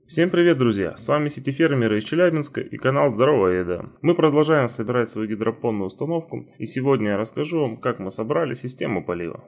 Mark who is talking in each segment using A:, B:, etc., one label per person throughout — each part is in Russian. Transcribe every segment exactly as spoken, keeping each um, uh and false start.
A: Всем привет, друзья! С вами сети фермеры из Челябинска и канал Здоровая Еда. Мы продолжаем собирать свою гидропонную установку, и сегодня я расскажу вам, как мы собрали систему полива.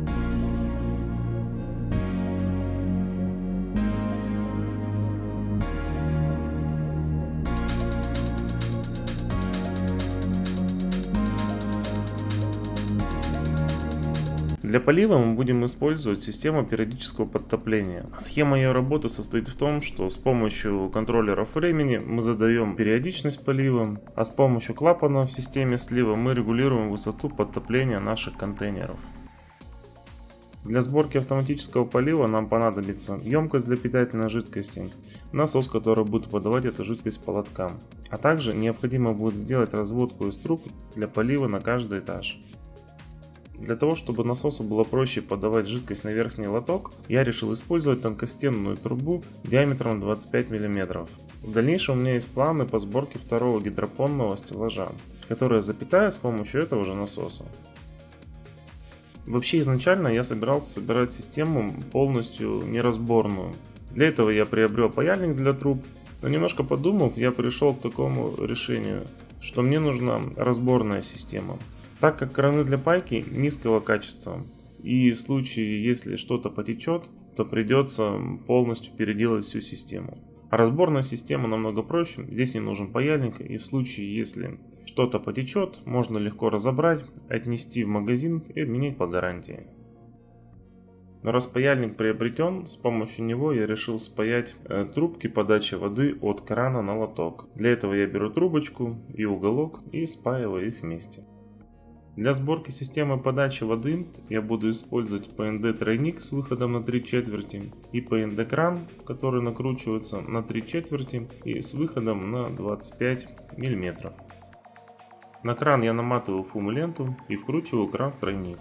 A: Для полива мы будем использовать систему периодического подтопления. Схема ее работы состоит в том, что с помощью контроллеров времени мы задаем периодичность полива, а с помощью клапана в системе слива мы регулируем высоту подтопления наших контейнеров. Для сборки автоматического полива нам понадобится емкость для питательной жидкости, насос, который будет подавать эту жидкость по лоткам, а также необходимо будет сделать разводку из труб для полива на каждый этаж. Для того, чтобы насосу было проще подавать жидкость на верхний лоток, я решил использовать тонкостенную трубу диаметром двадцать пять миллиметров. В дальнейшем у меня есть планы по сборке второго гидропонного стеллажа, который я запитаю с помощью этого же насоса. Вообще изначально я собирался собирать систему полностью неразборную. Для этого я приобрел паяльник для труб, но немножко подумав, я пришел к такому решению, что мне нужна разборная система. Так как краны для пайки низкого качества, и в случае, если что-то потечет, то придется полностью переделать всю систему. А разборная система намного проще, здесь не нужен паяльник, и в случае, если что-то потечет, можно легко разобрать, отнести в магазин и обменять по гарантии. Но раз паяльник приобретен, с помощью него я решил спаять э, трубки подачи воды от крана на лоток. Для этого я беру трубочку и уголок и спаиваю их вместе. Для сборки системы подачи воды я буду использовать пэ эн дэ тройник с выходом на три четверти и пэ эн дэ кран, который накручивается на три четверти и с выходом на двадцать пять миллиметров. На кран я наматываю фум-ленту и вкручиваю кран в тройник.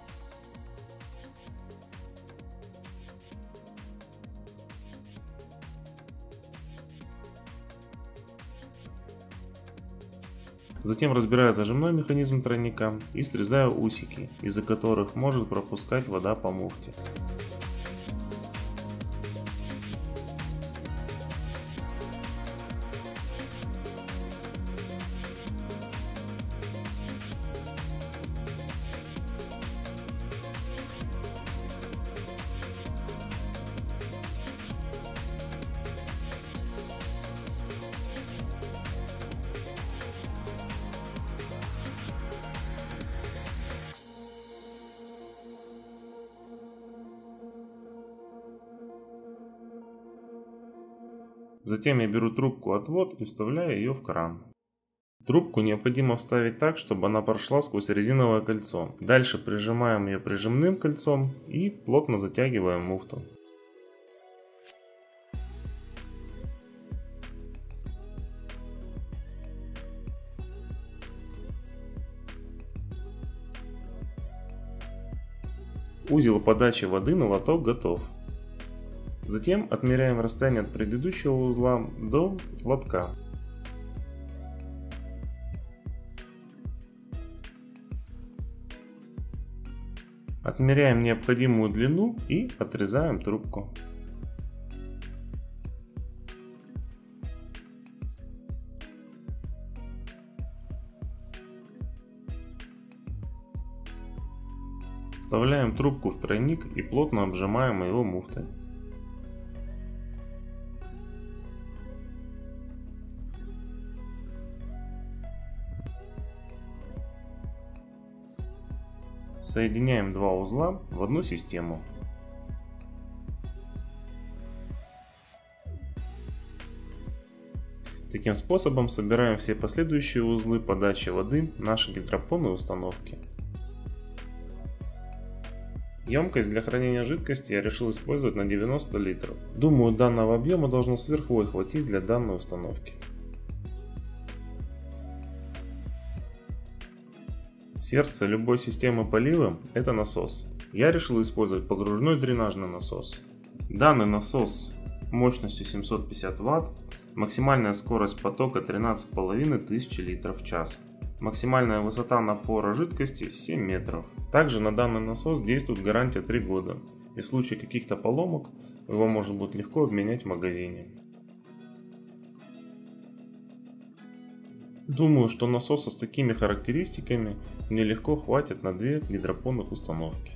A: Затем разбираю зажимной механизм тройника и срезаю усики, из-за которых может пропускать вода по муфте. Затем я беру трубку отвод и вставляю ее в кран. Трубку необходимо вставить так, чтобы она прошла сквозь резиновое кольцо. Дальше прижимаем ее прижимным кольцом и плотно затягиваем муфту. Узел подачи воды на лоток готов. Затем отмеряем расстояние от предыдущего узла до лотка. Отмеряем необходимую длину и отрезаем трубку. Вставляем трубку в тройник и плотно обжимаем его муфтой. Соединяем два узла в одну систему. Таким способом собираем все последующие узлы подачи воды нашей гидропонной установки. Емкость для хранения жидкости я решил использовать на девяносто литров. Думаю, данного объема должно с лихвой хватить для данной установки. Сердце любой системы полива – это насос. Я решил использовать погружной дренажный насос. Данный насос мощностью семьсот пятьдесят ватт, максимальная скорость потока тринадцать с половиной тысяч литров в час. Максимальная высота напора жидкости семь метров. Также на данный насос действует гарантия три года, и в случае каких-то поломок его можно будет легко обменять в магазине. Думаю, что насоса с такими характеристиками мне легко хватит на две гидропонных установки.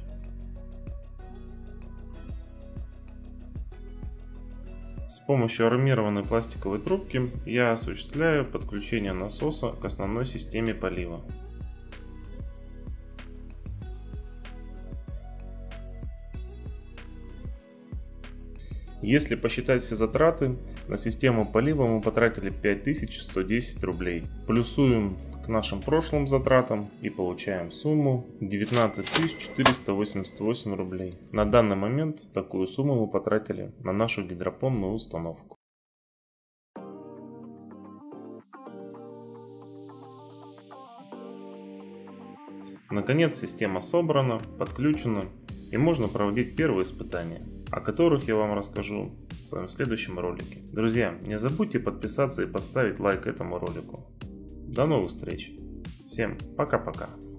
A: С помощью армированной пластиковой трубки я осуществляю подключение насоса к основной системе полива. Если посчитать все затраты, на систему полива мы потратили пять тысяч сто десять рублей. Плюсуем к нашим прошлым затратам и получаем сумму девятнадцать тысяч четыреста восемьдесят восемь рублей. На данный момент такую сумму мы потратили на нашу гидропонную установку. Наконец система собрана, подключена и можно проводить первые испытания, о которых я вам расскажу в своем следующем ролике. Друзья, не забудьте подписаться и поставить лайк этому ролику. До новых встреч. Всем пока-пока.